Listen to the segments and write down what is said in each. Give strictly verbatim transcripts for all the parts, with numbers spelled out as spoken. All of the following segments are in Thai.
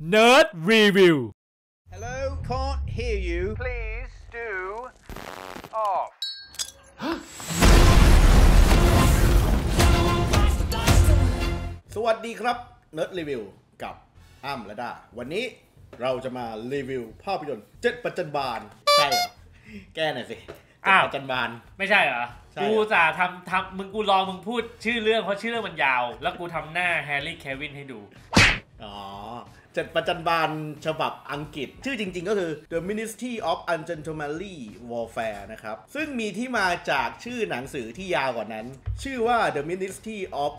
Nerd Review Hello, can't hear you. Please do off. สวัสดีครับ Nerd Review กับอ้ำและดาวันนี้เราจะมารีวิวภาพยนตร์เจ็ดประจันบานใช่เหรอแก้หน่อยสิเจ็ดประจันบานไม่ใช่เหรอกูจะทำทำมึงกูรอมึงพูดชื่อเรื่องเพราะชื่อเรื่องมันยาวแล้วกูทำหน้าแฮร์รี่เควินให้ดูอ๋อเจ็ดประจันบานฉบับอังกฤษชื่อจริงๆก็คือ The Ministry of Ungentlemanly Warfare นะครับซึ่งมีที่มาจากชื่อหนังสือที่ยาวกว่านั้นชื่อว่า The Ministry of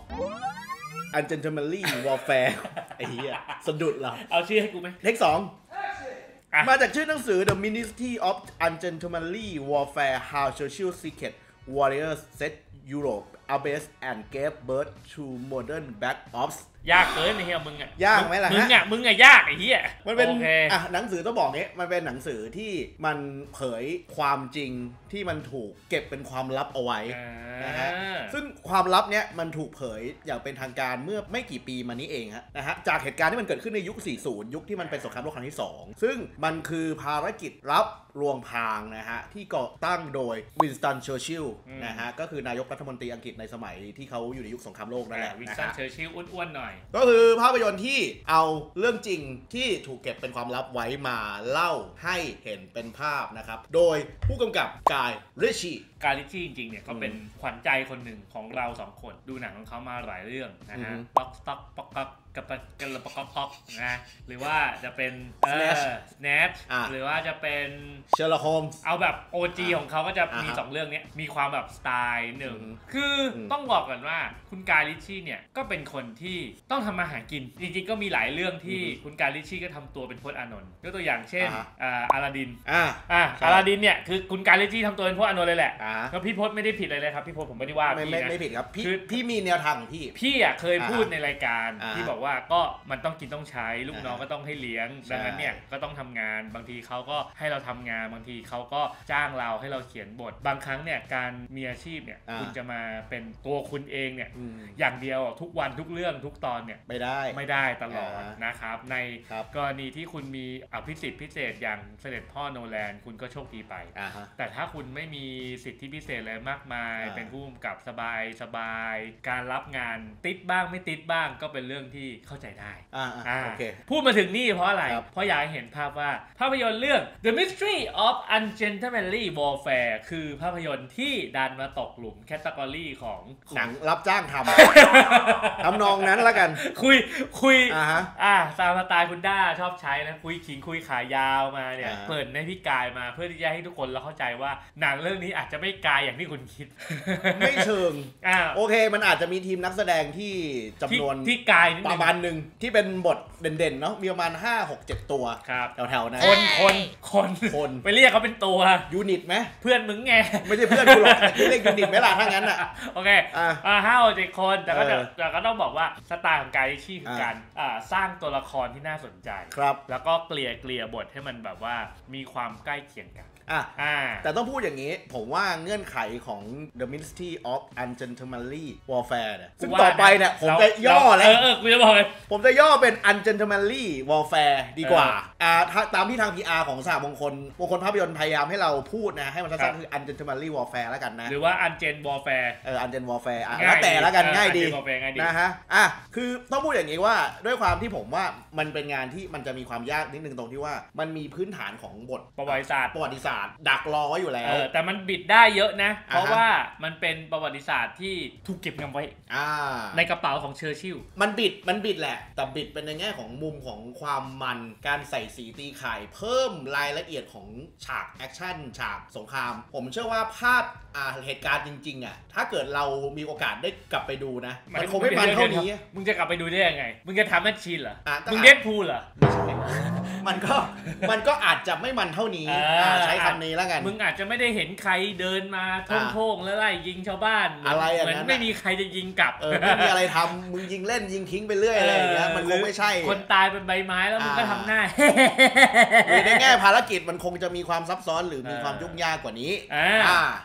Ungentlemanly Warfare ไอ้เหี้ยสะดุดเราเอาชื่อให้กูไหมเทคสองมาจากชื่อหนังสือ The Ministry of Ungentlemanly Warfare How Churchill Secret Warriors Set Europe Abase and gave birth to modern back ops ยากเกินไอ้เหี้ยมึงอ่ะยากไหมล่ะฮะมึงอ่ะมึงอ่ะยากไอ้เหี้ยมันเป็นอ่ะหนังสือต้องบอกงี้มันเป็นหนังสือที่มันเผยความจริงที่มันถูกเก็บเป็นความลับเอาไว้นะฮะซึ่งความลับเนี้ยมันถูกเผยอย่างเป็นทางการเมื่อไม่กี่ปีมานี้เองฮะนะฮะจากเหตุการณ์ที่มันเกิดขึ้นในยุคสี่สิบยุคที่มันเป็นสงครามโลกครั้งที่สองซึ่งมันคือภารกิจลับรวงพรางนะฮะที่ก่อตั้งโดยวินสตันเชอร์ชิลล์นะฮะก็คือนายกรัฐมนตรีอังกฤษในสมัยที่เขาอยู่ในยุคสงครามโลกนั่นแหละวินสตันเชอร์ชิลล์อ้วนๆหน่อยก็คือภาพยนตร์ที่เอาเรื่องจริงที่ถูกเก็บเป็นความลับไว้มาเล่าให้เห็นเป็นภาพนะครับโดยผู้กำกับกายริชชี่กายริชชี่จริงๆเนี่ยเขาเป็นขวัญใจคนหนึ่งของเราสองคนดูหนังของเขามาหลายเรื่องนะฮะป๊อกสต็อกป๊อกก๊อกกับกันละป๊อกก๊อกนะหรือว่าจะเป็นเออ Snatch หรือว่าจะเป็น Sherlock Holmes เอาแบบ โอ จี ของเขาก็จะมีสองเรื่องนี้มีความแบบสไตล์หนึ่งคือต้องบอกกันว่าคุณกายริชชี่เนี่ยก็เป็นคนที่ต้องทำมาหากินจริงๆก็มีหลายเรื่องที่คุณกายริชชี่ก็ทำตัวเป็นพจน์อานนท์ยกตัวอย่างเช่นอาลาดินอ่าอาลาดินเนี่ยคือคุณกายริชชี่ทำตัวเป็นพจน์อานนท์เลยแหละแล้วพี่พจน์ไม่ได้ผิดอะไรเลยครับพี่พจน์ผมไม่ได้ว่าพี่นะไม่ผิดครับพี่พี่มีแนวทางพี่พี่อ่ะเคยพูดในรายการที่บอกว่าก็มันต้องกินต้องใช้ลูกน้องก็ต้องให้เลี้ยงดังนั้นเนี่ยก็ต้องทำงานบางทีเขาก็ให้เราทำงานบางทีเขาก็จ้างเราให้เราเขียนบทบางครั้งเนี่ยการมีอาชีพเนี่ยคุณจะมาเป็นตัวคุณเองเนี่ยอย่างเดียวทุกวันทุกเรื่องทุกตอนเนี่ยไม่ได้ไม่ได้ตลอดนะครับในกรณีที่คุณมีอภิสิทธิ์พิเศษอย่างเสด็จพ่อโนแลนคุณก็โชคดีไปแต่ถ้าคุณไม่มีสิทธิพิเศษอะไรมากมายเป็นผู้กำกับสบายสบายการรับงานติดบ้างไม่ติดบ้างก็เป็นเรื่องที่เข้าใจได้พูดมาถึงนี่เพราะอะไรเพราะอยากให้เห็นภาพว่าภาพยนตร์เรื่อง The Mystery of Ungentlemanly Warfare คือภาพยนตร์ที่ดันมาตกหลุมแคตตากรีของหนังรับจ้างทำ ทำนองนั้นแล้วกันคุยคุยอ่าฮะอ่าตามสไตล์คุณด้าชอบใช้นะคุยขิงคุยขายาวมาเนี่ยเปิดในพี่กายมาเพื่อที่จะให้ทุกคนเราเข้าใจว่าหนังเรื่องนี้อาจจะไม่กายอย่างที่คุณคิดไม่เชิงอ่าโอเคมันอาจจะมีทีมนักแสดงที่จำนวนที่กายประมาณหนึ่งที่เป็นบทเด่นๆเนาะมีประมาณห้า หก เจ็ดตัวแถวๆนั้นคนคนคนคนไปเรียกเขาเป็นตัวยูนิตไหมเพื่อนมึงไงไม่ใช่เพื่อนกูหรอกเรียกยูนิตไหมล่ะถ้างั้นอ่ะโอเคอ่าห้าหกเจ็ดคนแต่ก็แต่ก็ต้องบอกว่าสไตล์ของกายริชชี่คือการอ่าสร้างตัวละครที่น่าสนใจครับแล้วก็เกลี่ยเกลี่ยบทให้มันแบบว่ามีความใกล้เคียงกันอ่ะแต่ต้องพูดอย่างนี้ผมว่าเงื่อนไขของ The Ministry of Ungentlemanly Warfare เนี่ยซึ่งต่อไปเนี่ยผมจะย่อแล้วเออเออกูจะบอกเลยผมจะย่อเป็น Ungentlemanly Warfare ดีกว่าอ่าตามที่ทาง พี อาร์ ของสหมงคลมงคลภาพยนตร์พยายามให้เราพูดนะให้มันสั้นๆคือ Ungentlemanly Warfare แล้วกันนะหรือว่า Ungent Warfare เออ Ungent Warfare อ่ะแล้วแต่แล้วกันง่ายดีนะฮะอ่ะคือต้องพูดอย่างนี้ว่าด้วยความที่ผมว่ามันเป็นงานที่มันจะมีความยากนิดนึงตรงที่ว่ามันมีพื้นฐานของบทประวัติศาสตร์ประวัติศาสตร์ดักรอไว้อยู่แล้วแต่มันบิดได้เยอะนะเพราะว่ามันเป็นประวัติศาสตร์ที่ถูกเก็บงำไว้ในกระเป๋าของเชอร์ชิลล์มันบิดมันบิดแหละแต่บิดเป็นในแง่ของมุมของความมันการใส่สีตีไข่เพิ่มรายละเอียดของฉากแอคชั่นฉากสงครามผมเชื่อว่าภาพเหตุการณ์จริงๆอ่ะถ้าเกิดเรามีโอกาสได้กลับไปดูนะมันคงไม่มันเท่านี้มึงจะกลับไปดูได้ยังไงมึงจะทำแมชชีนเหรอมึงเดดพูลเหรอมันก็มันก็อาจจะไม่มันเท่านี้ใช้คำนี้แล้วกันมึงอาจจะไม่ได้เห็นใครเดินมาโท่งๆแล้วไล่ยิงชาวบ้านอะไรอย่างนั้นไม่มีใครจะยิงกลับเออไม่มีอะไรทำมึงยิงเล่นยิงทิ้งไปเรื่อยอะไรอย่างเงี้ยมันคงไม่ใช่คนตายเป็นใบไม้แล้วมึงก็ทำหน้าในแง่ภารกิจมันคงจะมีความซับซ้อนหรือมีความยุ่งยากกว่านี้อ่ามันคง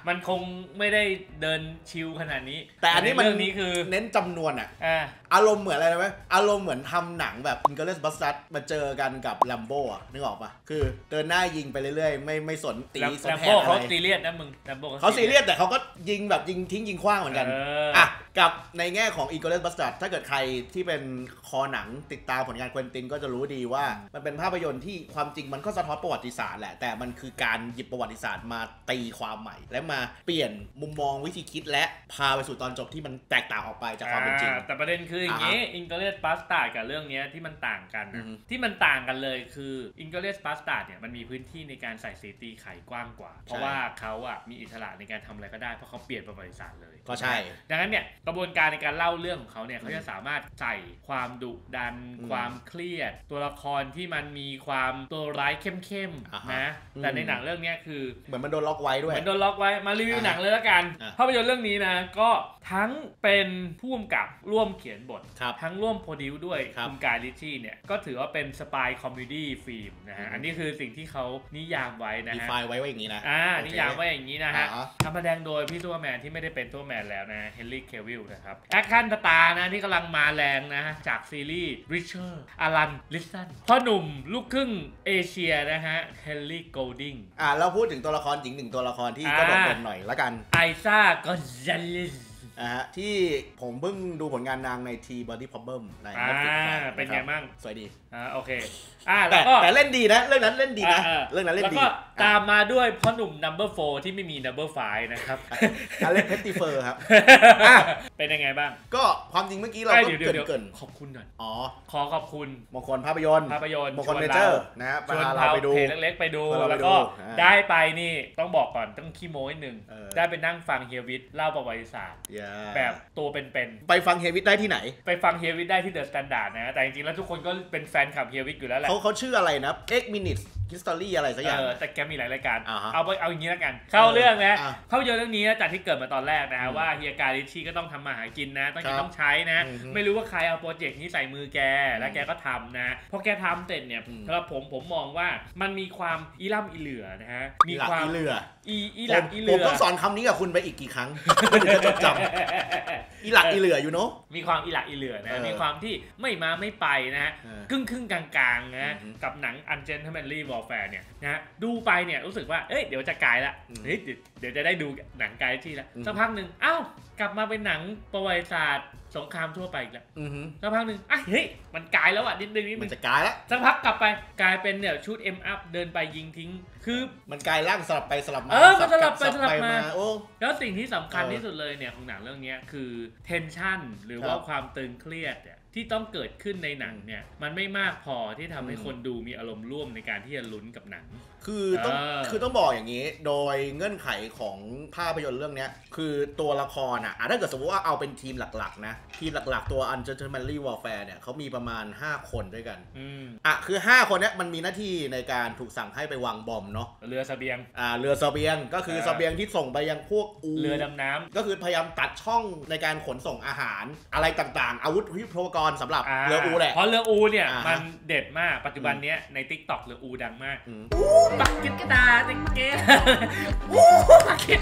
ไม่ได้เดินชิลขนาดนี้แต่อันนี้มันเรื่องนี้คือเน้นจำนวนอ่ะอ่าอารมณ์เหมือนอะไรไหมอารมณ์เหมือนทำหนังแบบ Inglourious Basterds มาเจอกันกับ Rambo อ่ะนึกออกปะคือเดินหน้ายิงไปเรื่อยๆไม่ไม่สนตีสนแผนอะไรเขาซีเรียสนะมึง Rambo เขาซีเรียสแต่เขาก็ยิงแบบยิงทิ้งยิงขว้างเหมือนกันอ่ะกับในแง่ของ Inglourious Basterds ถ้าเกิดใครที่เป็นคอหนังติดตามผลงานเควินตินก็จะรู้ดีว่ามันเป็นภาพยนตร์ที่ความจริงมันก็สะท้อนประวัติศาสตร์แหละแต่มันคือการหยิบประวัติศาสตร์มาตีความใหม่และมาเปลี่ยนมุมมองวิธีคิดและพาไปสู่ตอนจบที่มันแตกต่างออกไปจากความเป็นจริงแต่ประเด็นคืออย่างนี้ Inglourious Basterds กับเรื่องนี้ที่มันต่างกันนะที่มันต่างกันเลยคือ Inglourious Basterds เนี่ยมันมีพื้นที่ในการใส่สีตีไขกว้างกว่าเพราะว่าเขาอ่ะมีอิสระในการทำอะไรก็ได้เพราะเขาเปลี่ยนประวัติศาสตร์เลยก็ใช่ดังนั้นเนี่ยกระบวนการในการเล่าเรื่องของเขาเนี่ยเขาจะสามารถใส่ความดุดันความเครียดตัวละครที่มันมีความตัวร้ายเข้มๆนะแต่ในหนังเรื่องนี้คือเหมือนมันโดนล็อกไว้ด้วยเหมือนโดนล็อกไว้มารีวิวหนังเลยละกันภาพยนตร์เรื่องนี้นะก็ทั้งเป็นผู้กำกับร่วมเขียนบททั้งร่วมโปรดิวด้วยคุณกายริชชี่เนี่ยก็ถือว่าเป็นสปายคอมเมดี้ฟิล์มนะฮะอันนี้คือสิ่งที่เขานิยามไว้นะฮะดีไฟไว้ว่าอย่างนี้นะอ่านิยามไว้อย่างนี้นะฮะทำแสดงโดยพี่ซูเปอร์แมนที่ไม่ได้เป็นซูเปอร์แมนแล้วนะเฮนรี่เควิลนะครับแอคชั่นสตาร์นะที่กำลังมาแรงนะจากซีรีส์ริชาร์ดอลันลิสตันพ่อหนุ่มลูกครึ่งเอเชียนะฮะเฮนรี่โกลดิงอ่าเราพูดถึงตัวละครหญิงหนึ่งตัวละครที่ก็โดดเด่นหน่อยละกันไอซ่ากอนซาเลสนะฮะที่ผมเพิ่งดูผลงานนางใน T-Body Problem ใน Netflix เป็นไงบ้างสวยดีอ่าโอเคอ่าแล้วก็แต่เล่นดีนะเรื่องนั้นเล่นดีนะเรื่องนั้นเล่นดีแล้วก็ตามมาด้วยพ่อหนุ่ม number โฟร์ที่ไม่มี number ไฟว์นะครับอเล็กเพตติเฟอร์ครับเป็นยังไงบ้างก็ความจริงเมื่อกี้เราก็เกินเกินขอบคุณหน่อยอ๋อขอขอบคุณมงคลภาพยนตร์ภาพยนตร์มงคลเมเจอร์นะฮะชวนเราไปดูเพจเล็กๆไปดูแล้วก็ได้ไปนี่ต้องบอกก่อนต้องขี้โม้นิดนึงได้ไปนั่งฟังเฮียวิทเล่าประวัติศาสตร์แบบตัวเป็นๆไปฟังเฮียวิทได้ที่ไหนไปฟังเฮียวิทได้ที่เดอะสแตนดาร์ดนะแต่จริงๆแล้วทุกคนก็เป็นแฟนคลับเฮียวิทอยู่แล้วแหละเขาเขาชื่ออะไรนะ X minutes history อะไรสักอย่างแต่แกมีหลายรายการเอาไปเอาอย่างนี้แล้วกันเข้าเรื่องนะภาพยนตร์เรื่องนี้จากที่เกิดมาตอนแรกนะฮะว่าเฮียการิชชี่ก็ต้องทำมาหากินนะต้องกินต้องใช้นะไม่รู้ว่าใครเอาโปรเจกต์นี้ใส่มือแกแล้วแกก็ทำนะพอแกทำเสร็จเนี่ยสำหรับผมผมมองว่ามันมีความอีล่ำอีเหลือนะฮะมีความอีเหลืออีอีหลักอีเหลือผมต้องสอนคำนี้กับคุณไปอีกกี่ครั้งถึงจะจดจำอีหลักอีเหลืออยู่เนาะมีความอีหลักอีเหลือนะมีความที่ไม่มาไม่ไปนะครึ่งครึ่งกลางๆนะกับหนัง Ungentlemanly Warfare เนี่ยนะดูไปเนี่ยรู้สึกว่าเอ้ยเดี๋ยวจะกลายละเฮ้ยเดี๋ยวจะได้ดูหนังกายที่แล้วสักพักหนึ่งอ้าวกลับมาเป็นหนังประวัติศาสตร์สงครามทั่วไปอีกแล้วสักพักหนึ่งอ่ะเฮ้ยมันกลายแล้วอ่ะนิดนึงนิดนึงมันจะกลายแล้วสักพักกลับไปกลายเป็นเนี่ยชุด เอ็ม อัพเดินไปยิงทิ้งคือมันกลายร่างสลับไปสลับมาเออมันสลับไปสลับมาโอ้แล้วสิ่งที่สำคัญที่สุดเลยเนี่ยของหนังเรื่องนี้คือเทนชั่นหรือว่าความตึงเครียดเนี่ยที่ต้องเกิดขึ้นในหนังเนี่ยมันไม่มากพอที่ทำให้คนดูมีอารมณ์ร่วมในการที่จะลุ้นกับหนังคือต้องคือต้องบอกอย่างนี้โดยเงื่อนไขของภาพยนตร์เรื่องนี้คือตัวละครอ่ะถ้าเกิดสมมติว่าเอาเป็นทีมหลักๆนะทีมหลักๆตัว Ungentlemanly Warfare เนี่ยเขามีประมาณห้าคนด้วยกันอ่ะคือห้าคนเนี้ยมันมีหน้าที่ในการถูกสั่งให้ไปวางบอมเนาะเรือเสบียงอ่าเรือเสบียงก็คือเสบียงที่ส่งไปยังพวกอูเรือดำน้ำก็คือพยายามตัดช่องในการขนส่งอาหารอะไรต่างๆอาวุธยุทโธปกรณ์สำหรับเรืออูแหละเพราะเรืออูเนี่ยมันเด็ดมากปัจจุบันนี้ใน TikTok เรืออูดังมากปักกิดกระดาษติ๊กเกตปักกิด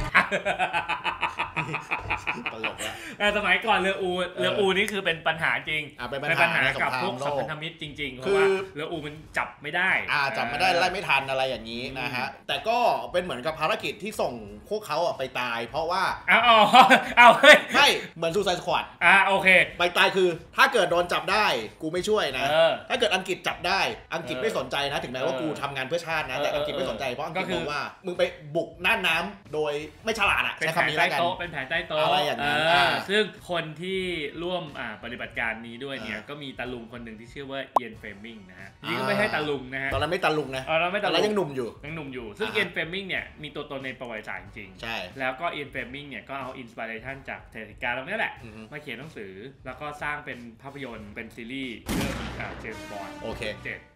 ตลกละสมัยก่อนเรืออูเรืออูนี่คือเป็นปัญหาจริงเป็นปัญหากับพวกสัมพันธมิตรจริงๆเพราะว่าเรืออูมันจับไม่ได้จับไม่ได้ไล่ไม่ทันอะไรอย่างนี้นะฮะแต่ก็เป็นเหมือนกับภารกิจที่ส่งพวกเขาไปตายเพราะว่าอ้าวอ้าวเฮ้ยไม่เหมือนซูไซด์สควอดอ่าโอเคไปตายคือถ้าเกิดโดนจับได้กูไม่ช่วยนะถ้าเกิดอังกฤษจับได้อังกฤษไม่สนใจนะถึงแม้ว่ากูทำงานเพื่อชาตินะแต่อังกฤษไม่สนใจเพราะอังกฤษมองว่ามึงไปบุกน่านน้ำโดยไม่ฉลาดอ่ะใช้คำนี้แล้วกันเป็นแผนใต้โต๊ะอะไรอย่างนี้ซึ่งคนที่ร่วมปฏิบัติการนี้ด้วยเนี่ยก็มีตาลุงคนหนึ่งที่ชื่อว่าเอียนเฟรมิงนะฮะนี่ก็ไม่ใช่ตาลุงนะฮะตอนนั้นไม่ตาลุงนะตอนนั้นไม่ตาลุงยังหนุ่มอยู่ยังหนุ่มอยู่ซึ่งเอียนเฟรมิงเนี่ยมีตัวตนในประวัติศาสตร์จริงใช่แล้วก็เอียนเฟรมิงเนี่ยก็เอาอินสปิเรชันจากเหตุการณ์ตรงนี้แหละมาเขียนหนังสือแล้วก็สร้างเป็นภาพยนตร์เป็นซีรีส์เรื่องเจมส์บอนด์โอเคเจ็ด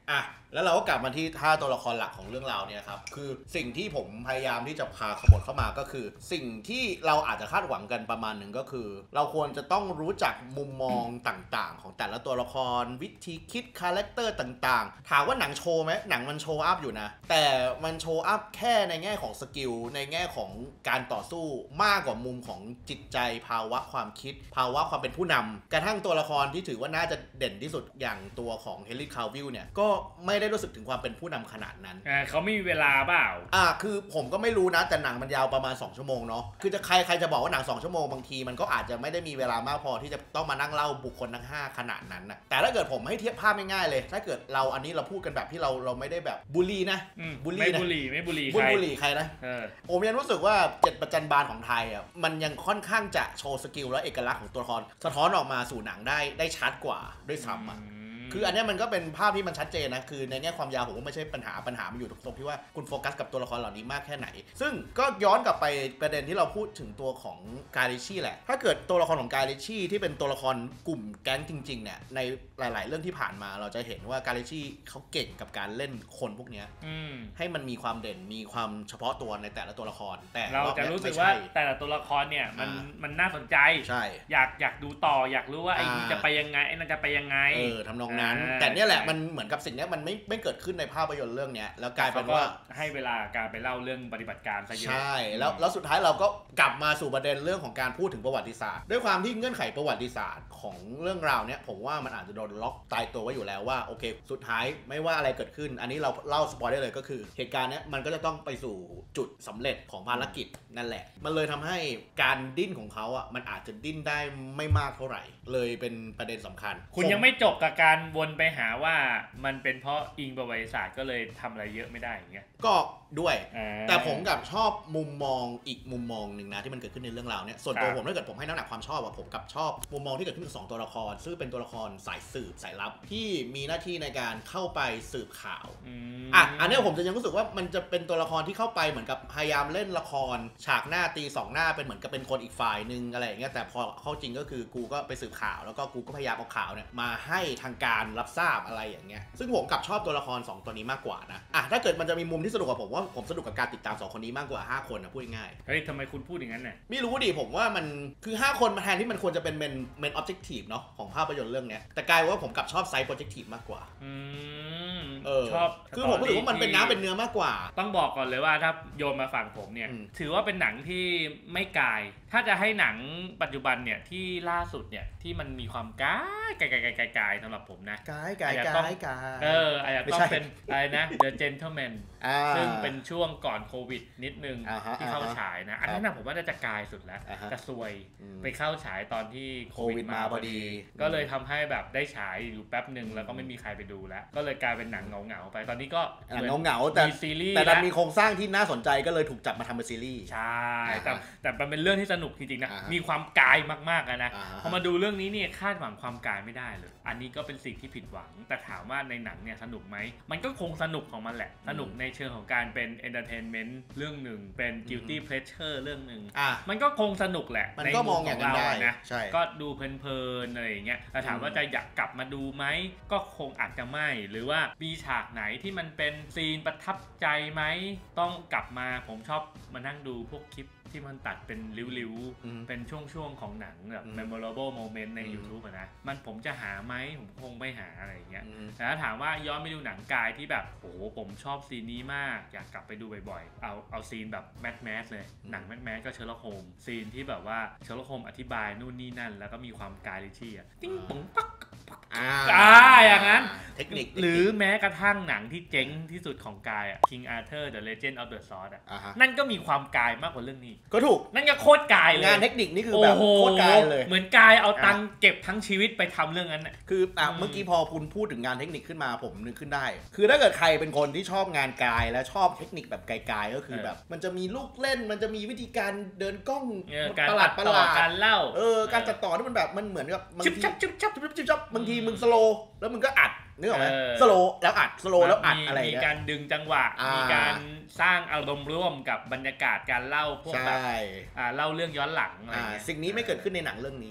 อ่ะแล้วเราก็กลับมาที่ท่าตัวละครหลักของเรื่องราวเนี่ยครับคือสิ่งที่ผมพยายามที่จะพาขบวนเข้ามาก็คือ สิ่งที่เราอาจจะคาดหวังกันประมาณหนึ่งก็คือ เราควรจะต้องรู้จักมุมมองต่างๆของแต่ละตัวละครวิธีคิดคาแรคเตอร์ต่างๆถามว่าหนังโชว์ไหมหนังมันโชว์อัพอยู่นะแต่มันโชว์อัพแค่ในแง่ของสกิลในแง่ของการต่อสู้มากกว่ามุมของจิตใจภาวะความคิดภาวะความเป็นผู้นำกระทั่งตัวละครที่ถือว่าน่าจะเด่นที่สุดอย่างตัวของเฮนรี่ คาวิลเนี่ยก็ไม่ได้รู้สึกถึงความเป็นผู้นำขนาดนั้นอ่าเขาไม่มีเวลาเปล่าอ่าคือผมก็ไม่รู้นะแต่หนังมันยาวประมาณสองชั่วโมงเนาะคือจะใครใครจะบอกว่าหนังสองชั่วโมงบางทีมันก็อาจจะไม่ได้มีเวลามากพอที่จะต้องมานั่งเล่าบุคคลทั้งห้าขนาดนั้นนะแต่ถ้าเกิดผมให้เทียบภาพง่ายๆเลยถ้าเกิดเราอันนี้เราพูดกันแบบที่เราเราไม่ได้แบบบูลลี่นะบูลลี่ไม่บูลลี่ไม่บูลลี่ใครบูลลี่ใครนะผมยังรู้สึกว่าเจ็ดประจันบานของไทยอ่ะมันยังค่อนข้างจะโชว์สกิลและเอกลักษณ์ของตัวละครสะท้อนออกมาสู่หนังได้ได้ชัดกว่าด้วยซ้ำอ่ะคืออันนี้มันก็เป็นภาพที่มันชัดเจนนะคือในแง่ความยาวผมว่าไม่ใช่ปัญหาปัญหามันอยู่ตรงที่ว่าคุณโฟกัสกับตัวละครเหล่านี้มากแค่ไหนซึ่งก็ย้อนกลับไปประเด็นที่เราพูดถึงตัวของกายริชี่แหละถ้าเกิดตัวละครของกายริชี่ที่เป็นตัวละครกลุ่มแก๊งจริงๆเนี่ยในหลายๆเรื่องที่ผ่านมาเราจะเห็นว่ากายริชี่เขาเก่งกับการเล่นคนพวกนี้ให้มันมีความเด่นมีความเฉพาะตัวในแต่ละตัวละครแต่เราจะรู้สึกว่าแต่ละตัวละครเนี่ยมันมันน่าสนใจใช่อยากอยากดูต่ออยากรู้ว่าไอ้นี่จะไปยังไงไอ้นั่นจะไปยังไงเออทำนองนั้นแต่เนี่ยแหละมันเหมือนกับสิ่งนี้มันไม่ไม่เกิดขึ้นในภาพยนตร์เรื่องนี้แล้วกลายเป็นว่าให้เวลาการไปเล่าเรื่องปฏิบัติการซะเยอะใช่แล้วแล้วสุดท้ายเราก็กลับมาสู่ประเด็นเรื่องของการพูดถึงประวัติศาสตร์ด้วยความที่เงื่อนไขประวัติศาสตร์ของเรื่องราวเนี้ยผมว่ามันอาจจะโดนล็อกตายตัวไว้อยู่แล้วว่าโอเคสุดท้ายไม่ว่าอะไรเกิดขึ้นอันนี้เราเล่าสปอยได้เลยก็คือเหตุการณ์เนี้ยมันก็จะต้องไปสู่จุดสำเร็จของภารกิจนั่นแหละมันเลยทำให้การดิ้นของเขาอ่ะมันอาจจะดิ้นได้ไม่มากเท่าไหร่เลยเป็นประเด็นสำคัญคุณยังไม่จบกับการวนไปหาว่ามันเป็นเพราะอิงประวัติศาสตร์ก็เลยทำอะไรเยอะไม่ได้อย่างเงี้ยก็ด้วยแต่ผมกับชอบมุมมองอีกมุมมองหนึ่งนะที่มันเกิดขึ้นในเรื่องราวเนี้ยส่วนตัวผมถ้าเกิดผมให้น้ำหนักความชอบอะผมกับชอบมุมมองที่เกิดขึ้นกับสองตัวละครซึ่งเป็นตัวละครสายสืบสายลับที่มีหน้าที่ในการเข้าไปสืบข่าวอ่ะอันนี้ผมจะยังรู้สึกว่ามันจะเป็นตัวละครที่เข้าไปเหมือนกับพยายามเล่นละครฉากหน้าตีสองหน้าเป็นเหมือนกับเป็นคนอีกฝ่ายนึงอะไรอย่างเงี้ยแต่พอเข้าจริงก็คือกูก็ไปสืบข่าวแล้วก็กูก็พยายามเอาข่าวเนี่ยมาให้ทางการรับทราบอะไรอย่างเงี้ยซึ่งผมกับชอบตัวละครสองตัวนี้มากกว่านะอ่ะถ้าเกิดมันจะมีมุมที่สนุกกว่าผมว่าผมสนุกกับการติดตามสองคนนี้มากกว่าห้าคนนะพูดง่ายเฮ้ยทำไมคุณพูดอย่างนั้นเนี่ยไม่รู้ดิผมว่ามันคือห้าคนมาแทนที่มันควรจะเป็นเมนเมนออบเจกตีฟเนาะของภาพยนตร์เรื่องนี้แต่กลายว่าผมกับชอบไซส์โปรเจกตีฟมากกว่าอืมเออชอบคือผมรู้สึกว่ามันเป็นน้ำเป็นเนื้อมากกว่าต้องบอกก่อนเลยว่าถ้าโยนมาฝั่งผมเนี่ยถือว่าเป็นหนังที่ไม่กายถ้าจะให้หนังปัจจุบันเนี่ยที่ล่าสุดเนี่ยที่มันมีความกายกายกายกายกายสำหรับผมนะกายกายกายกายเอออาจจะต้องเป็นอะไรนะ The Gentleman ซึ่งเป็นช่วงก่อนโควิดนิดนึงที่เข้าฉายนะอันนั้นผมว่าน่าจะกายสุดแล้วแต่ซวยไปเข้าฉายตอนที่โควิดมาพอดีก็เลยทำให้แบบได้ฉายอยู่แป๊บหนึ่งแล้วก็ไม่มีใครไปดูแล้วก็เลยกลายเป็นหนังเงาๆไปตอนนี้ก็เงาเงาแต่ซีรีส์แต่มันมีโครงสร้างที่น่าสนใจก็เลยถูกจับมาทำเป็นซีรีส์ใช่แต่แต่มันเป็นเรื่องที่สนุกจริงๆนะมีความกายมากๆนะพอมาดูเรื่องนี้เนี่ยคาดหวังความกายไม่ได้เลยอันนี้ก็เป็นสิ่งที่ผิดหวังแต่ถามว่าในหนังเนี่ยสนุกไหมมันก็คงสนุกของมันแหละสนุกในเชิงของการเป็นเอนเตอร์เทนเมนต์เรื่องหนึ่งเป็น guilty pleasure เรื่องหนึ่งมันก็คงสนุกแหละในมุมของเรานะก็ดูเพลินๆอะไรอย่างเงี้ยแต่ถามว่าจะอยากกลับมาดูไหมก็คงอาจจะไม่หรือว่ามีฉากไหนที่มันเป็นซีนประทับใจไหมต้องกลับมาผมชอบมานั่งดูพวกคลิปที่มันตัดเป็นริ้วๆเป็นช่วงๆของหนังแบบ memorable moment ใน YouTube อะนะมันผมจะหาไหมผมคงไม่หาอะไรอย่างเงี้ยแต่ถ้าถามว่าย้อนไปดูหนังกายที่แบบโอ้โหผมชอบซีนนี้มากอยากกลับไปดูบ่อยๆเอาเอาซีนแบบแมทแมสเลยหนังแมทแมสก็เชอร์ล็อกโฮมส์ซีนที่แบบว่าเชอร์ล็อกโฮมส์อธิบายนู่นนี่นั่นแล้วก็มีความกายลิชี่อะติ้งป๋งปักอ่าอย่างนั้นเทคนิคหรือแม้กระทั่งหนังที่เจ๋งที่สุดของกายอ่ะ King Arthur The Legend of the Sword อ่ะนั่นก็มีความกายมากกว่าเรื่องนี้ก็ถูกนั่นก็โคตรกายเลยงานเทคนิคนี่คือแบบโคตรกายเลยเหมือนกายเอาตังเก็บทั้งชีวิตไปทำเรื่องนั้นน่ะคืออ่ะเมื่อกี้พอคุณพูดถึงงานเทคนิคขึ้นมาผมนึกขึ้นได้คือถ้าเกิดใครเป็นคนที่ชอบงานกายและชอบเทคนิคแบบกายๆก็คือแบบมันจะมีลูกเล่นมันจะมีวิธีการเดินกล้องประหลาดประหลาดการเล่าเออการจัดต่อที่มันแบบมันเหมือนกับบางทีชับชับชับชับชับบางทีมึงสโลว์แล้วมึงก็อัดนึกออกไหมสโลว์แล้วอัดสโลว์แล้วอัดอะไรมีการดึงจังหวะมีการสร้างอารมณ์ร่วมกับบรรยากาศการเล่าพวกแบบเล่าเรื่องย้อนหลังอะไรสิ่งนี้ไม่เกิดขึ้นในหนังเรื่องนี้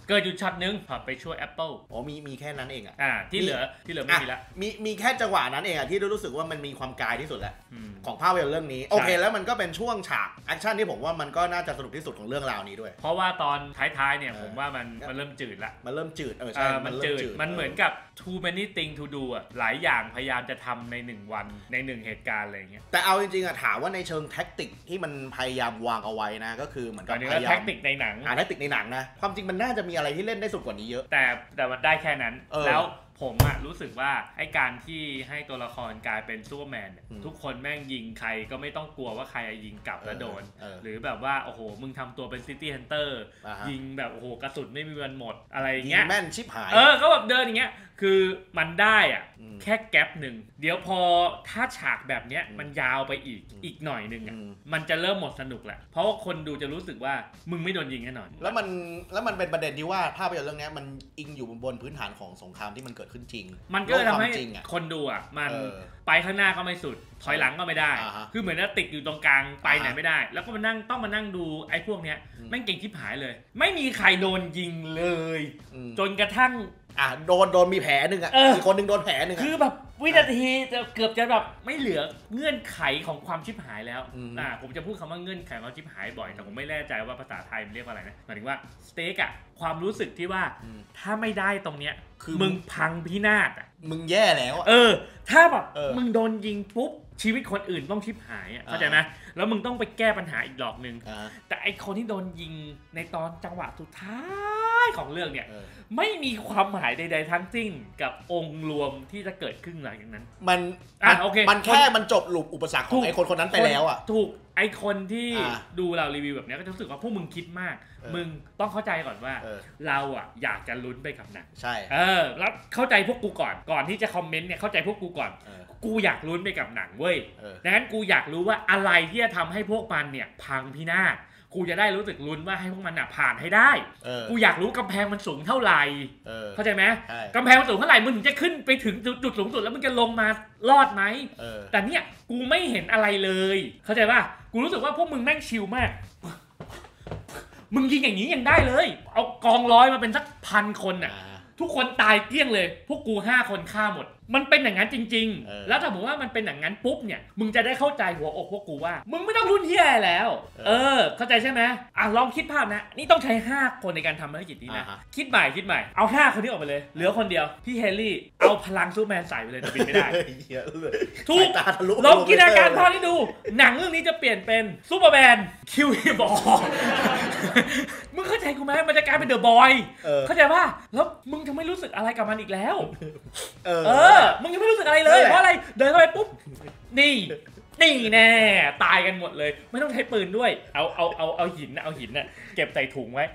เกิดอยู่ช็อตนึงพอไปช่วย Apple อ๋อมีมีแค่นั้นเองอ่ะอ่าที่เหลือที่เหลือไม่มีละมีมีแค่จังหวะนั้นเองอ่ะที่รู้สึกว่ามันมีความกายที่สุดแหละของภาพยนตร์เรื่องนี้โอเคแล้วมันก็เป็นช่วงฉากแอคชั่นที่ผมว่ามันก็น่าจะสนุกที่สุดของเรื่องราวนี้ด้วยเพราะว่าตอนท้ายๆเนี่ยผมว่ามันมันเริ่มจืดละมันเริ่มจืดเออใช่มันจืดมันเหมือนกับ too many things to do อ่ะหลายอย่างพยายามจะทำในหนึ่งวันในหนึ่งเหตุการณ์อะไรเงี้ยแต่เอาจริงๆอ่ะถามว่าในเชิงแท็กติกที่มันพยายามวางเอาไว้นะก็คือเหมือนกับพยายามแท็กติกในหนังอ่าแท็กติกในหนังนะความจริงมันน่าจะมีอะไรที่เล่นได้สุดกว่านี้เยอะแต่แต่มันได้แค่นั้นแล้วผมอะรู้สึกว่าไอ้การที่ให้ตัวละครกลายเป็นซูเปอร์แมนทุกคนแม่งยิงใครก็ไม่ต้องกลัวว่าใครจะยิงกลับแล้วโดนหรือแบบว่าโอ้โหมึงทำตัวเป็นซิตี้ฮันเตอร์ยิงแบบโอ้โหกระสุนไม่มีวันหมดอะไรเงี้ยแม่นชิบหายเออก็แบบเดินอย่างเงี้ยคือมันได้อะแค่แก๊ปหนึ่งเดี๋ยวพอถ้าฉากแบบเนี้ยมันยาวไปอีกอีกหน่อยนึงอ่ะมันจะเริ่มหมดสนุกแหละเพราะว่าคนดูจะรู้สึกว่ามึงไม่โดนยิงแน่นอนแล้วมันแล้วมันเป็นประเด็นที่ว่าภาพยนตร์เรื่องนี้มันอิงอยู่บนพื้นฐานของสงครามที่มันเกิดขึ้นจริงมันก็เลยทำให้คนดูอ่ะมันไปข้างหน้าก็ไม่สุดถอยหลังก็ไม่ได้คือเหมือนว่าติดอยู่ตรงกลางไปไหนไม่ได้แล้วก็มานั่งต้องมานั่งดูไอ้พวกเนี้ยแม่งเก่งชิบหายเลยไม่มีใครโดนยิงเลยจนกระทั่งอ่ะโดนโดนมีแผลหนึ่งอ่ะอีกคนหนึ่งโดนแผลหนึ่งคือแบบวินาทีจะเกือบจะแบบไม่เหลือเงื่อนไขของความชิบหายแล้วอ่าผมจะพูดคำว่าเงื่อนไขของชิบหายบ่อยแต่ผมไม่แน่ใจว่าภาษาไทยมันเรียกว่าอะไรนะหมายถึงว่าสเต็กอ่ะความรู้สึกที่ว่าถ้าไม่ได้ตรงเนี้ยคือมึงพังพินาศอ่ะมึงแย่แล้วเออถ้าแบบมึงโดนยิงปุ๊บชีวิตคนอื่นต้องชิบหายอ่ะเข้าใจไหมแล้วมึงต้องไปแก้ปัญหาอีกดอกนึงแต่ไอคนที่โดนยิงในตอนจังหวะสุดท้ายของเรื่องเนี่ยไม่มีความหมายใดๆทั้งสิ้นกับองค์รวมที่จะเกิดขึ้นหลังจากนั้นมันอ่ะโอเคมันแค่มันจบหลุมอุปสรรคของไอคนคนนั้นไปแล้วอ่ะถูกไอคนที่ดูเรารีวิวแบบนี้ก็จะรู้สึกว่าพวกมึงคิดมากมึงต้องเข้าใจก่อนว่าเราอ่ะอยากจะลุ้นไปกับหนังใช่เออแล้วเข้าใจพวกกูก่อนก่อนที่จะคอมเมนต์เนี่ยเข้าใจพวกกูก่อนกูอยากลุ้นไปกับหนังเว้ยดังนั้นกูอยากรู้ว่าอะไรที่จะทำให้พวกมันเนี่ยพังพินาศกูจะได้รู้สึกลุ้นว่าให้พวกมันน่ะผ่านให้ได้กูอยากรู้กำแพงมันสูงเท่าไหร่เข้าใจไหมกำแพงมันสูงเท่าไหร่มึงถึงจะขึ้นไปถึงจุดสูงสุดแล้วมึงจะลงมารอดไหมแต่เนี่ยกูไม่เห็นอะไรเลยเข้าใจป่ะกูรู้สึกว่าพวกมึงแม่งชิลมากมึงยิงอย่างนี้ยังได้เลยเอากองร้อยมาเป็นสักพันคนน่ะทุกคนตายเกลี้ยงเลยพวกกูห้าคนฆ่าหมดมันเป็นอย่างนั้นจริงๆแล้วถ้าผมว่ามันเป็นอย่างนั้นปุ๊บเนี่ยมึงจะได้เข้าใจหัวอกพวกกูว่ามึงไม่ต้องรุ่นเหี้ยแล้วเออเข้าใจใช่ไหมอ่ะลองคิดภาพนะนี่ต้องใช้ห้าคนในการทำภารกิจนี้นะคิดใหม่คิดใหม่เอาห้าคนที่ออกไปเลยเหลือคนเดียวพี่เฮลี่เอาพลังซูเปอร์แมนใส่ไปเลยแต่บินไม่ได้ถูกลองจินตนาการภาพนี้ดูหนังเรื่องนี้จะเปลี่ยนเป็นซูเปอร์แมนคิวบอลมึงเข้าใจกูไหมมันจะกลายเป็นเดอะบอยเข้าใจป่ะแล้วมึงจะไม่รู้สึกอะไรกับมันอีกแล้วเออมึงยังไม่รู้สึกอะไรเลยเพราะอะไรเดินเข้าไปปุ๊บนี่นี่แน่ตายกันหมดเลยไม่ต้องใช้ปืนด้วยเอาเอาเอาเอาหินเอาหินน่ะเก็บใส่ถุงไว้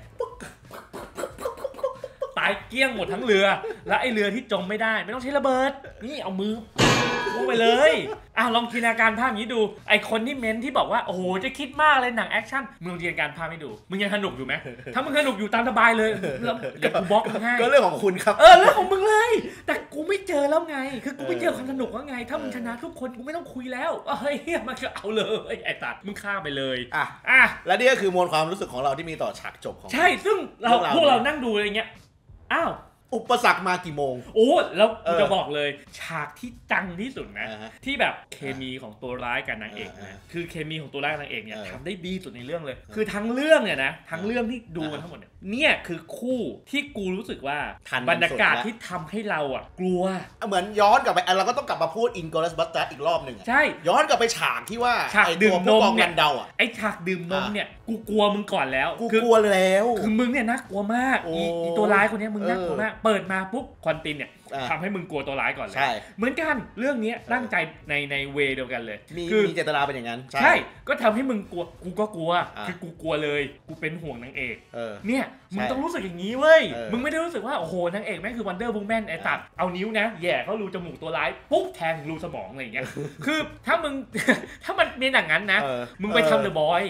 ตายเกลี้ยงหมดทั้งเรือแล้วไอ้เรือที่จมไม่ได้ไม่ต้องใช้ระเบิดนี่เอามือพูดไปเลยอ่ะลองจินตนาการภาพนี้ดูไอคนที่เม้นที่บอกว่าโอ้โหจะคิดมากเลยหนังแอคชั่นมึงจินตนาการภาพให้ดูมึงยังสนุกอยู่ไหมถ้ามึงสนุกอยู่ตามสบายเลยแล้วเดี๋ยวกูบล็อกมึงให้ก็เรื่องของคุณครับเออเรื่องของมึงเลยแต่กูไม่เจอแล้วไงคือกูไม่เจอความสนุกแล้วไงถ้ามึงชนะทุกคนกูไม่ต้องคุยแล้วเฮ้ยมันก็เอาเลยไอ้ตัดมึงฆ่าไปเลยอ่ะอ่ะและนี่ก็คือมวลความรู้สึกของเราที่มีต่อฉากจบของใช่ซึ่งเราพวกเรานั่งดูอะไรเงี้ยอ้าวอุปสรรคมากี่โมงโอ้แล้วจะบอกเลยฉากที่จังที่สุดนะที่แบบเคมีของตัวร้ายกับนางเอกนะคือเคมีของตัวร้ายกับนางเอกเนี่ยทำได้ดีสุดในเรื่องเลยคือทั้งเรื่องเนี่ยนะทั้งเรื่องที่ดูกันทั้งหมดเนี่ยเนี่ยคือคู่ที่กูรู้สึกว่าบรรยากาศที่ทำให้เราอ่ะกลัวเหมือนย้อนกลับไปเราก็ต้องกลับมาพูดอินโกลสบัสตัสอีกรอบหนึ่งใช่ย้อนกลับไปฉากที่ว่าฉากดื่มนมเนี่ยไอ้ฉากดื่มนมเนี่ยกูกลัวมึงก่อนแล้วกูกลัวแล้วคือมึงเนี่ยน่ากลัวมากอีตัวร้ายคนนี้มึงน่ากลัวมากเปิดมาปุ๊บคอนตินเนี่ยทำให้มึงกลัวตัวร้ายก่อนเลยเหมือนกันเรื่องนี้ตั้งใจในในเวเดียวกันเลยคือมีเจตนาเป็นอย่างนั้นใช่ก็ทำให้มึงกลัวกูก็กลัวคือกูกลัวเลยกูเป็นห่วงนางเอกเนี่ยมึงต้องรู้สึกอย่างนี้เว้ยมึงไม่ได้รู้สึกว่าโอ้โหนางเอกแม่งคือวันเดอร์วูแมนไอ้ตัดเอานิ้วนะแย่เขารูจมูกตัวร้ายปุ๊บแทงรูสมองอะไรอย่างเงี้ยคือถ้ามึงถ้ามันเป็นอย่างนั้นนะมึงไปทำเดอะบอย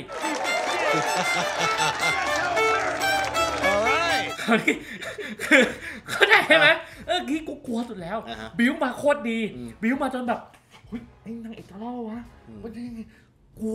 คือเข้าใจไหมเออกี้กูกลัวสุดแล้วบิ้วมาโคตรดีบิ้วมาจนแบบเฮ้ยไอ้นางเอกจะเล่าวะว่าไงกลัว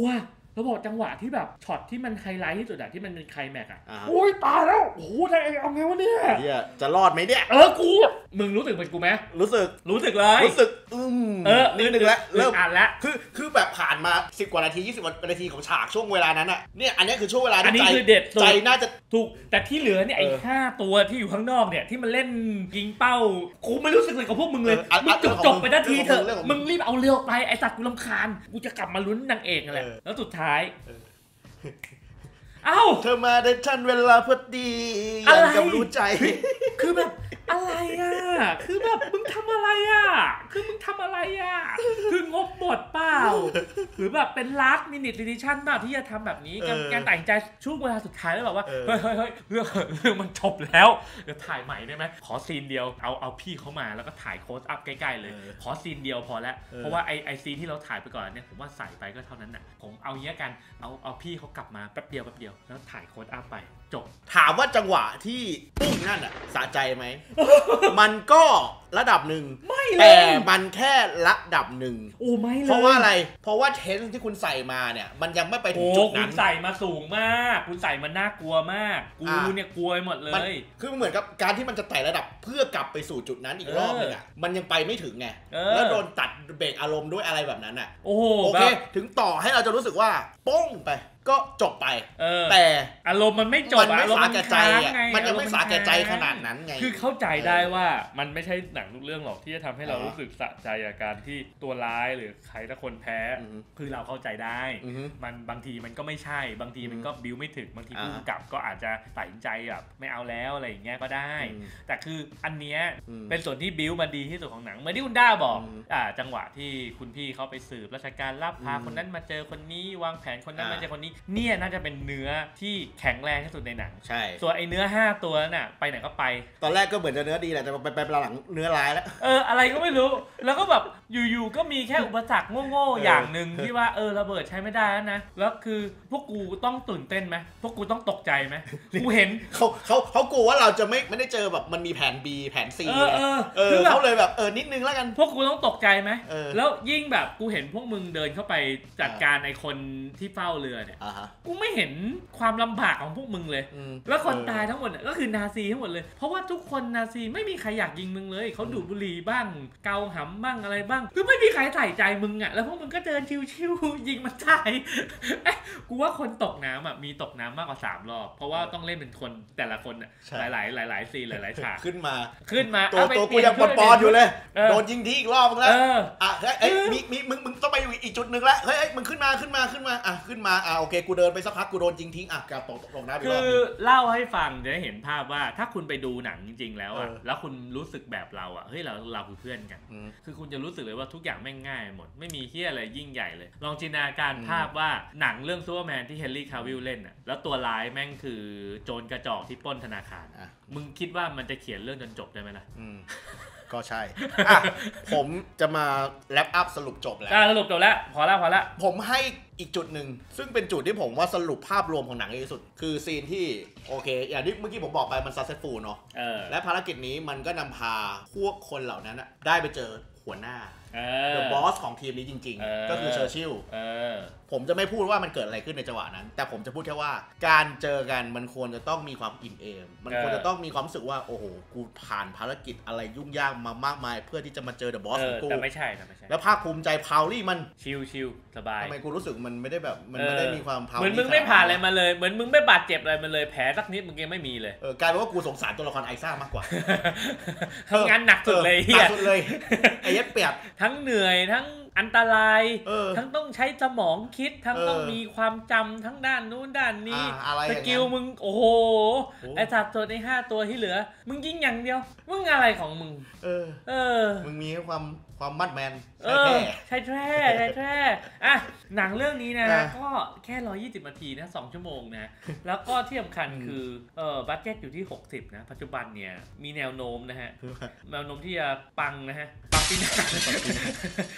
แล้วบอกจังหวะที่แบบช็อตที่มันไฮไลท์ที่สุดอะที่มันเป็นไคลแม็กซ์อะโอ้ยตายแล้วโอ้โหไทยเอาไงวะเนี่ยจะรอดไหมเนี่ยเออกูมึงรู้สึกเป็นกูไหมรู้สึกรู้สึกเลยรู้สึกอืมเออนิดนึงแล้วเริ่มอ่านแล้วคือคือแบบผ่านมาสิบกว่านาทียี่สิบนาทีของฉากช่วงเวลานั้นอะเนี่ยอันนี้คือช่วงเวลาที่ใจใจน่าจะถูกแต่ที่เหลือเนี่ยไอ้ห้าตัวที่อยู่ข้างนอกเนี่ยที่มันเล่นยิงเป้ากูไม่รู้สึกเลยกับพวกมึงเลยมึงจบจบไปนาทีเถอะมึงรีบเอาเรือไปไอ้สัตว์กูรำคาญกูจะกลับมาลุ้นนางเอกนั่นแหละแล้วสุดท้ายเอ้าเธอมาได้ทันเวลาพอดีอย่างกับรู้ใจคือแบบอะไรอ่ะคือแบบมึงทำอะไรอ่ะคือมึงทำอะไรอ่ะคืองบบทเปล่าหรือแบบเป็นลาสต์มินิทดิชั่นเปล่าที่จะทำแบบนี้การตัดสินใจช่วงเวลาสุดท้ายแล้วแบบว่าเฮ้ยเฮ้ยเฮ้ยเรื่องเรื่องมันจบแล้วเดี๋ยวถ่ายใหม่ได้ไหมขอซีนเดียวเอาเอาพี่เขามาแล้วก็ถ่ายโค้ดอัพใกล้ๆเลยขอซีนเดียวพอแล้วเพราะว่าไอไอซีนที่เราถ่ายไปก่อนเนี่ยผมว่าใส่ไปก็เท่านั้นน่ะผมเอาเงี้ยกันเอาเอาพี่เขากลับมาแป๊บเดียวแป๊บเดียวแล้วถ่ายโค้ดอัพไปจบถามว่าจังหวะที่ปุ้งนั่นอะสะใจไหม มันก็ระดับหนึ่งไม่เลยแต่มันแค่ระดับหนึ่งโอ้ไม่เลยเพราะว่าอะไรเพราะว่าเทนที่คุณใส่มาเนี่ยมันยังไม่ไปถึงจุดนั้นคุณใส่มาสูงมากคุณใส่มันน่ากลัวมากกูเนี่ยกลัวหมดเลยคือเหมือนกับการที่มันจะไต่ระดับเพื่อกลับไปสู่จุดนั้นอีกรอบนึงอะมันยังไปไม่ถึงไงแล้วโดนตัดเบรกอารมณ์ด้วยอะไรแบบนั้นอะโอ้โอเคถึงต่อให้เราจะรู้สึกว่าป้งไปก็จบไปแต่อารมณ์มันไม่จบมันไม่สาแก่ใจมันยังไม่สาแก่ใจขนาดนั้นไงคือเข้าใจได้ว่ามันไม่ใช่หนังทุกเรื่องหรอกที่จะทำให้เรารู้สึกสะใจกับการที่ตัวร้ายหรือใครสักคนแพ้คือเราเข้าใจได้มันบางทีมันก็ไม่ใช่บางทีมันก็บิ้วไม่ถึงบางทีผู้กำกับก็อาจจะตัดสินใจแบบไม่เอาแล้วอะไรอย่างเงี้ยก็ได้แต่คืออันเนี้ยเป็นส่วนที่บิ้วมาดีที่สุดของหนังเหมือนที่คุณด้าบอกอ่าจังหวะที่คุณพี่เขาไปสืบราชการรับพาคนนั้นมาเจอคนนี้วางแผนคนนั้นมาเจอคนนี้เนี่ยน่าจะเป็นเนื้อที่แข็งแรงที่สุดในหนังใช่ส่วนไอ้เนื้อห้าตัวน่ะไปไหนก็ไปตอนแรกก็เหมือนจะเนื้อดีแหละแต่ไปไปหลังเนื้อร้ายแล้วเอออะไรก็ไม่รู้แล้วก็แบบอยู่ๆก็มีแค่อุปสรรคโง่ๆอย่างหนึ่งที่ว่าเออระเบิดใช้ไม่ได้แล้วนะแล้วคือพวกกูต้องตื่นเต้นไหมพวกกูต้องตกใจไหมกูเห็นเขาเขาเขากลัวว่าเราจะไม่ไม่ได้เจอแบบมันมีแผน B แผน C เออเออเออเขาเลยแบบเออนิดนึงแล้วกันพวกกูต้องตกใจไหมแล้วยิ่งแบบกูเห็นพวกมึงเดินเข้าไปจัดการไอ้คนที่เฝ้าเรือเนี่ยกูไม่เห็นความลำบากของพวกมึงเลยแล้วคนตายทั้งหมดก็คือนาซีทั้งหมดเลยเพราะว่าทุกคนนาซีไม่มีใครอยากยิงมึงเลยเขาดูดบุหรี่บ้างเกาหำบ้างอะไรบ้างคือไม่มีใครใส่ใจมึงอ่ะแล้วพวกมึงก็เดินชิวๆยิงมันตายกูว่าคนตกน้ำอ่ะมีตกน้ำมากกว่าสามรอบเพราะว่าต้องเล่นเป็นคนแต่ละคนอ่ะหลายๆหลายๆซีนหลายๆฉากขึ้นมาขึ้นมาตัวตัวกูยังปอนๆอยู่เลยโดนยิงทีอีกรอบนึงแล้วอ่ะเฮ้ยมีมีมึงมึงต้องไปอยู่อีกจุดนึงแล้วเฮ้ยมึงขึ้นมาขึ้นมาขึ้นมาอ่ะขึ้นมาอ่ะโอเคกูเดินไปสักพักกูโดนยิงทิ้งอ่ะกลับตกลงน้ำคือเล่าให้ฟังจะได้เห็นภาพว่าถ้าคุณไปดูหนังจริงๆแล้วอ่ะแล้วคุณรู้สึกแบบเราอ่ะเฮ้ยเราเราคือเพื่อนกันคือคุณจะรู้สึกเลยว่าทุกอย่างแม่งง่ายหมดไม่มีเหี้ยอะไรยิ่งใหญ่เลยลองจินตนาการภาพว่าหนังเรื่องซูเปอร์แมนที่เฮนรี่คาวิลเล่นอ่ะแล้วตัวร้ายแม่งคือโจรกระจอกที่ปล้นธนาคารมึงคิดว่ามันจะเขียนเรื่องจนจบได้ไหมล่ะก็ใช่อ่ะผมจะมาแรปอัพสรุปจบแล้วสรุปจบแล้วพอแล้วพอแล้วผมให้อีกจุดหนึ่งซึ่งเป็นจุดที่ผมว่าสรุปภาพรวมของหนังที่สุดคือซีนที่โอเคอย่างที่เมื่อกี้ผมบอกไปมันซักเซสฟูลเนาะและภารกิจนี้มันก็นำพาพวกคนเหล่านั้นได้ไปเจอหัวหน้า The Boss ของทีมนี้จริงๆก็คือเชอร์ชิลผมจะไม่พูดว่ามันเกิดอะไรขึ้นในจังหวะนั้นแต่ผมจะพูดแค่ว่าการเจอกันมันควรจะต้องมีความอิ่มเอมมันควรจะต้องมีความรู้สึกว่าโอ้โหกูผ่านภารกิจอะไรยุ่งยากมามากมายเพื่อที่จะมาเจอ The Boss ของกูแต่ไม่ใช่แต่ไม่ใช่แล้วภาคภูมิใจพาวลี่มันชิลชิลสบายทำไมกูรู้สึกมันไม่ได้แบบมันไม่ได้มีความพาวลี่เหมือนมึงไม่ผ่านอะไรมาเลยเหมือนมึงไม่บาดเจ็บอะไรมาเลยแผลสักนิดมึงยังไม่มีเลยเออกลายเป็นว่ากูสงสารตัวละครไอซ่ามากกว่าทำงานหนักสุดเลยหนักสุดเลยไอ้ยัดเปียกทั้งเหนื่อยทั้งอันตรายทั้งต้องใช้สมองคิดทั้งต้องมีความจำทั้งด้านนู้นด้านนี้สกิลมึงโอ้โหไอ้สัตว์ตัวในห้าตัวที่เหลือมึงยิงอย่างเดียวมึงอะไรของมึงเออเออมึงมีความความมัดแมนใช่แท้ใช่แท้ใช่แท้อ่ะหนังเรื่องนี้นะก็แค่หนึ่งร้อยยี่สิบนาทีนะสองชั่วโมงนะแล้วก็ที่สำคัญคือเออบัดเจ็ตอยู่ที่หกสิบนะปัจจุบันเนี่ยมีแนวโน้มนะฮะแนวโน้มที่จะปังนะฮะปังปีหน้าก็เป็น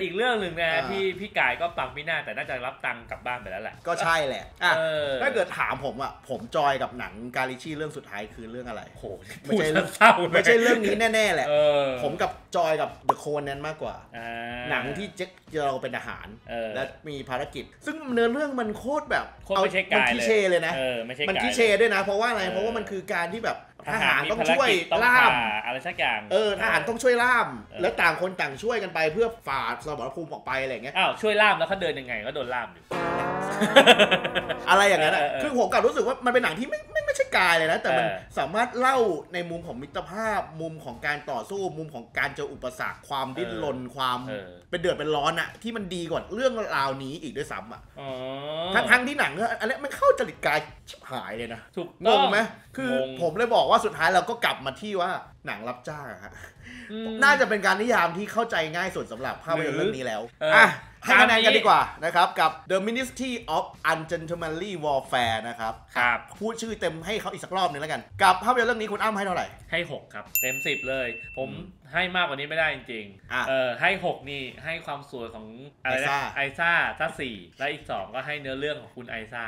อีกเรื่องหนึ่งนะที่พี่กายก็ปังไม่น่าแต่น่าจะรับตังค์กลับบ้านไปแล้วแหละก็ใช่แหละอ่ะถ้าเกิดถามผมอ่ะผมจอยกับหนังกาลิชี่เรื่องสุดท้ายคือเรื่องอะไรโหไม่ใช่เศร้าไม่ใช่เรื่องนี้แน่ๆแหละผมกับจอยกับเดอะโคนนั้นมากกว่าหนังที่เจ๊กเราเป็นทหารและมีภารกิจซึ่งเนื้อเรื่องมันโคตรแบบเอามันคิเชเลยนะมันคิเชด้วยนะเพราะว่าอะไรเพราะว่ามันคือการที่แบบทหารต้องช่วยล่ามอะไรสักอย่างเออทหารต้องช่วยล่ามแล้วต่างคนต่างช่วยกันไปเพื่อฝ่าสมรภูมิออกไปอะไรเงี้ยอ้าวช่วยล่ามแล้วเขาเดินยังไงก็โดนล่ามอยู่อะไรอย่างนั้นคือผมกลับรู้สึกว่ามันเป็นหนังที่ไม่ไม่ไม่ใช่กายเลยนะแต่มันสามารถเล่าในมุมของมิตรภาพมุมของการต่อสู้มุมของการเจออุปสรรคความดิ้นรนความเป็นเดือดเป็นร้อนอะที่มันดีกว่าเรื่องราวนี้อีกด้วยซ้ำอะทั้งทั้งที่หนังอันนี้มันเข้าจริตกายชิบหายเลยนะงงไหมคือผมเลยบอกว่าสุดท้ายเราก็กลับมาที่ว่าหนังรับจ้างฮะน่าจะเป็นการนิยามที่เข้าใจง่ายสุดสำหรับภาพยนตร์เรื่องนี้แล้วอ่ะให้คะแนนกันดีกว่านะครับกับ The Ministry of Ungentlemanly Warfare นะครับครับพูดชื่อเต็มให้เขาอีกสักรอบนึงแล้วกันกับภาพยนตร์เรื่องนี้คุณอ้ำให้เท่าไหร่ให้หกครับเต็มสิบเลยผมให้มากกว่านี้ไม่ได้จริงๆเออให้หกนี่ให้ความสวยของอะไรนะไอซ่าถ้าสี่แล้วอีกสองก็ให้เนื้อเรื่องของคุณไอซ่า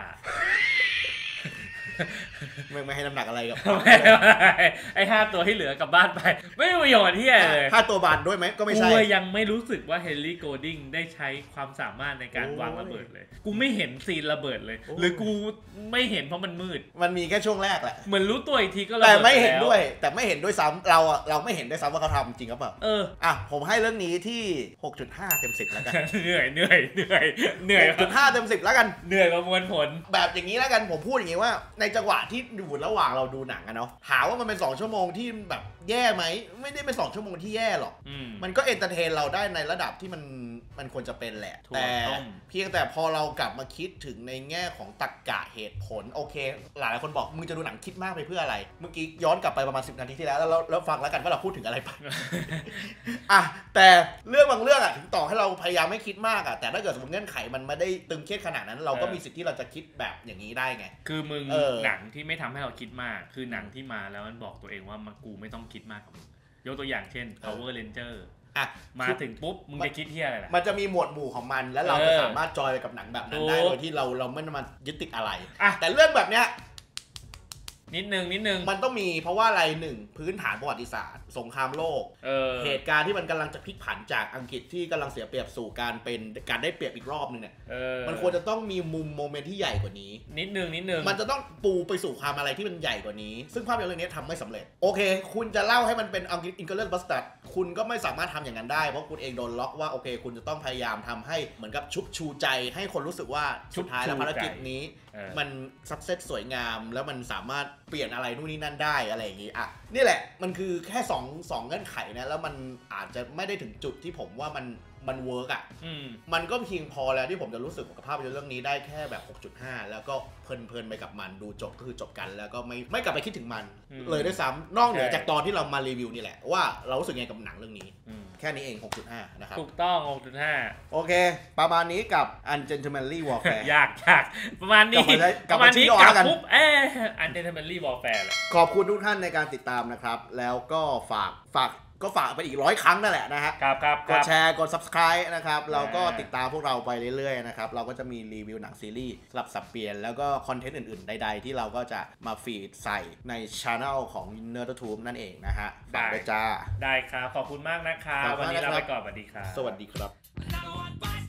ไม่ไม่ให้น้ำหนักอะไรกับไอ้ห้าตัวที่เหลือกลับบ้านไปไม่มีประโยชน์ที่อะไรเลยห้าตัวบานด้วยไหมก็ไม่ใช่กูยังไม่รู้สึกว่าเฮนรี่โกลดิงได้ใช้ความสามารถในการวางระเบิดเลยกูไม่เห็นซีนระเบิดเลยหรือกูไม่เห็นเพราะมันมืดมันมีแค่ช่วงแรกแหละเหมือนรู้ตัวอีกทีก็ระเบิดแต่ไม่เห็นด้วยแต่ไม่เห็นด้วยซ้ำเราอะเราไม่เห็นด้วยซ้ำว่าเขาทำจริงหรือเปล่าเอออ่ะผมให้เรื่องนี้ที่ หกจุดห้า เต็มสิบแล้วกันเหนื่อยเหนื่อยเหนื่อยเหนื่อยหกจุดห้า เต็มสิบแล้วกันเหนื่อยประมวลผลแบบอย่างนี้แล้วกันผมพูดอย่างนี้ว่าในจังหวะที่อยู่ระหว่างเราดูหนังอะเนาะถามว่ามันเป็นสองชั่วโมงที่แบบแย่ไหมไม่ได้เป็นสองชั่วโมงที่แย่หรอกมันก็เอนเตอร์เทนเราได้ในระดับที่มันมันควรจะเป็นแหละแต่เพียงแต่พอเรากลับมาคิดถึงในแง่ของตรรกะเหตุผลโอเคหลายคนบอกมึงจะดูหนังคิดมากไปเพื่ออะไรเมื่อกี้ย้อนกลับไปประมาณสิบนาทีที่แล้วแล้วแล้วฟังแล้วกันว่าเราพูดถึงอะไรไป อ่ะแต่เรื่องบางเรื่องอะถึงต่อให้เราพยายามไม่คิดมากอะแต่ถ้าเกิดสมมติเงื่อนไขมันไม่ได้ตึงเครียดขนาดนั้นเราก็มีสิทธิ์ที่เราจะคิดแบบอย่างนี้ได้ไงคือมึงหนังที่ไม่ทำให้เราคิดมากคือหนังที่มาแล้วมันบอกตัวเองว่ามากูไม่ต้องคิดมากกับมึงยกตัวอย่างเช่น Power Ranger อ่ะมาถึงปุ๊บมึงจะคิดที่อะไรล่ะมันจะมีหมวดหมู่ของมันแล้วเราจะสามารถจอยไปกับหนังแบบนั้นได้โดยที่เราเราไม่มายึดติดอะไรแต่เรื่องแบบเนี้ยนิดนึงนิดนึงมันต้องมีเพราะว่าอะไรหนึ่งพื้นฐานประวัติศาสตร์สงครามโลก เ, เหตุการณ์ที่มันกำลังจะพลิกผันจากอังกฤษที่กำลังเสียเปรียบสู่การเป็นการได้เปรียบอีกรอบนึงเนี่ยมันควรจะต้องมีมุมโมเมนต์ที่ใหญ่กว่านี้นิดนึงนิดนึงมันจะต้องปูไปสู่ความอะไรที่มันใหญ่กว่านี้ซึ่งภาพยนตร์เรื่องนี้ทำไม่สำเร็จโอเคคุณจะเล่าให้มันเป็นอังกฤษอินเกอร์เลนบัสตัดคุณก็ไม่สามารถทำอย่างนั้นได้เพราะคุณเองโดนล็อกว่าโอเคคุณจะต้องพยายามทำให้เหมือนกับชุบชูใจให้คนรู้สึกว่าสุดท้ายแล้วภารกิจนี้มันซักเซสสวยงามแล้วมันสามารถเปลี่ยนอะไรนู่นนี่นั่นได้อะไรอย่างนี้อ่ะนี่แหละมันคือแค่สอง สองเงื่อนไขนะแล้วมันอาจจะไม่ได้ถึงจุดที่ผมว่ามันมันเวิร์กอ่ะมันก็เพียงพอแล้วที่ผมจะรู้สึกกับภาพยนตร์เรื่องนี้ได้แค่แบบ หกจุดห้า แล้วก็เพลินๆไปกับมันดูจบก็คือจบกันแล้วก็ไม่ไม่กลับไปคิดถึงมันเลยด้วยซ้ำนอกเหนือจากตอนที่เรามารีวิวนี่แหละว่าเรารู้สึกไงกับหนังเรื่องนี้แค่นี้เอง หกจุดห้า นะครับถูกต้อง หกจุดห้าโอเคประมาณนี้กับ Ungentlemanly Warfare ยากยากประมาณนี้ประมาณนี้กับปุ๊บเออ Ungentlemanly Warfare แหละขอบคุณทุกท่านในการติดตามนะครับแล้วก็ฝากฝากก็ฝากไปอีกร้อยครั้งนั่นแหละนะฮะครับครับกดแชร์กด Subscribe นะครับเราก็ติดตามพวกเราไปเรื่อยๆนะครับเราก็จะมีรีวิวหนังซีรีส์สลับสับเปลี่ยนแล้วก็คอนเทนต์อื่นๆใดๆที่เราก็จะมาฟีดใส่ใน Channel ของ Nerdtube นั่นเองนะฮะฝากด้วยจ้าได้ครับขอบคุณมากนะครับวันนี้ลาไปก่อนสวัสดีครับสวัสดีครับ